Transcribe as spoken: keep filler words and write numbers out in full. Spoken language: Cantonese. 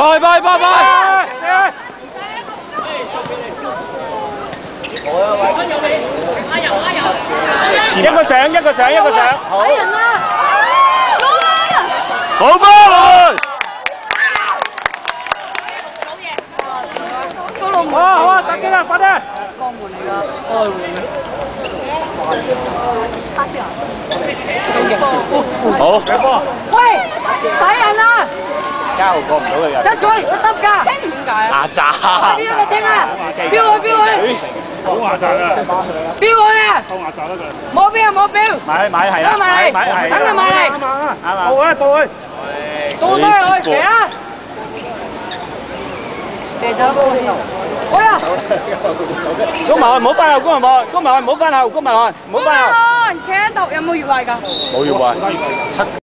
拜拜拜拜。一個上一個上一個上，好。 睇人啊！ 好波！ 高龍門。 好啊好啊，打機啦，快啲！ 江門嚟㗎，開門。哈斯亞斯。 好，上波。 喂，睇人啊！ 交過唔到佢㗎。 一句一得㗎。清點解啊？ 牙渣。 快啲一個清啊！飆去飆去！ 好牙渣啊！ 飆去啊！ 好牙渣啦佢。 冇飆冇飆。 買買係啦， 等佢買嚟， 買係。 等佢買嚟。 啱啊！到啊到啊！ 到咗去騎啊！騎咗高先。喂啊！ 公民唔好翻後，公民唔好翻後，公民唔好翻後。 企喺度有冇越位㗎？ 冇越位。七。